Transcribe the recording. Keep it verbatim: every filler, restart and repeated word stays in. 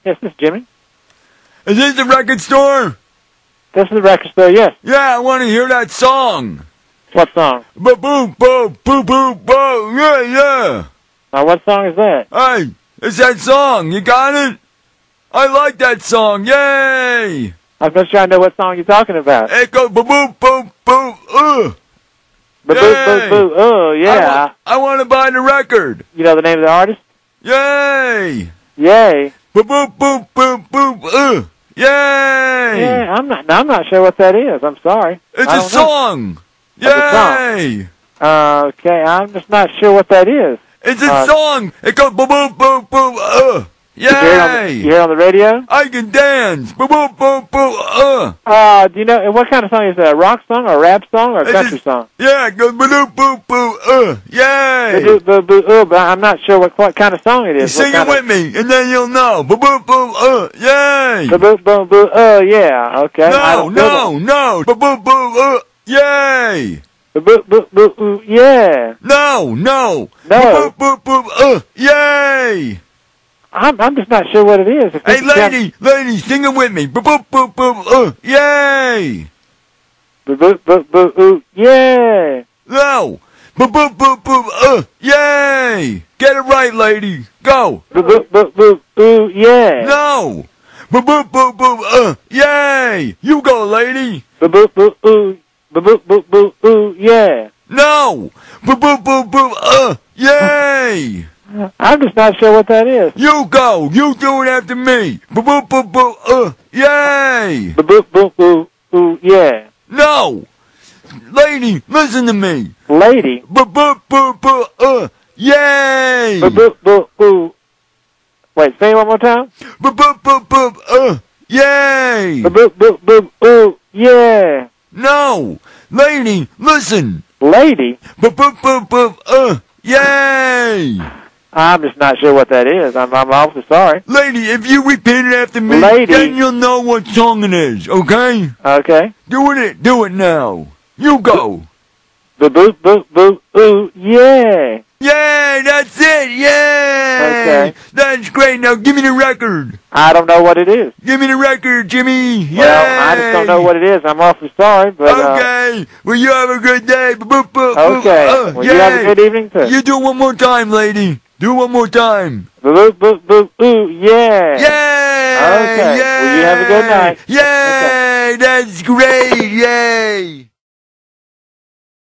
Yes, this is Jimmy. Is this the record store? This is the record store, yes. Yeah, I want to hear that song. What song? Ba boom, boom, boom, boom, boom. Yeah, yeah. Now, what song is that? Hey, it's that song. You got it? I like that song. Yay! I'm not sure I know what song you're talking about. It goes ba boom, boom, boom, uh. Boo, boo, boo, boo. Oh, yeah. I, wa I want to buy the record. You know the name of the artist? Yay! Yay. Boom, boom, boom, boom, boom, uh. Yay! Yeah, I'm not. I'm not sure what that is. I'm sorry. It's I a don't song. know. Yay! Uh, okay, I'm just not sure what that is. It's a uh, song. It goes boom, boom, boom, boom, uh. Yay! You hear, it on the, you hear it on the radio? I can dance. Boom, boom, boom, boom, uh. Uh, do you know what kind of song is that? A rock song, or a rap song, or a It's country just, song? Yeah, it goes boom, boom, boom, uh. Yay! Boo, boo, boo, boo, but I'm not sure what, what kind of song it You is. sing it with of... me, and then you'll know. Boom, boom, boom, uh. Yay! Boo, boo, boo, boo, oh, yeah, okay. No, no, no. Boom, boom, boom, uh. Yay! Boo, boo, boo, boo, boo, yeah. No, no. No. Boom, boom, boom, uh. Yay! I'm, I'm just not sure what it is. If Hey, it's lady, got... lady, sing it with me. Boom, boom, boom, boom, uh. Yay! Boo, boo, boo, boo, ooh, yeah. No. Boom, boom, boom, boom, uh. Yay! Get it right, lady. Go. Boo, boo, boo, boo, ooh, yeah. No. Boom, boom, boom, boom, uh. Yay! You go, lady. Boo, boo, boo, ooh. Boo, boo, boo, boo, ooh, yeah. No. Boom, boom, boom, boom, uh. Yay! I'm just not sure what that is. You go. You do it after me. Boom, boom, boom, boom, uh. Yay! Boo, boo, boo, boo, ooh, yeah. No. Lady, listen to me. Lady. Boom, boom, boom, boom, uh. Yay! Boo, boo, boo, ooh. Wait, say it one more time. Boom, boom, boom, boom, uh. Yay! Boo, boo, boo, boo, ooh, yeah. No. Lady, listen. Lady. Boom, boom, boom, boom, uh. Yay! I'm just not sure what that is. I'm, I'm awfully sorry. Lady, if you repeat it after me, Lady. then you'll know what song it is, okay? Okay. Do it, do it now. You go. Boo, boo, boo, boo, ooh, yeah. Yay, that's it, yay! Okay. That's great, now give me the record. I don't know what it is. Give me the record, Jimmy. Yay! Well, I just don't know what it is. I'm awfully sorry, but... Okay, uh, well, you have a good day. Boop, boop, okay, uh, well, you have a good evening, too. You do it one more time, lady. Do it one more time. Boo, boo, boo, ooh, yeah. Yay! Okay, Yay! well, you have a good night. Yay! Okay. That's great, yay!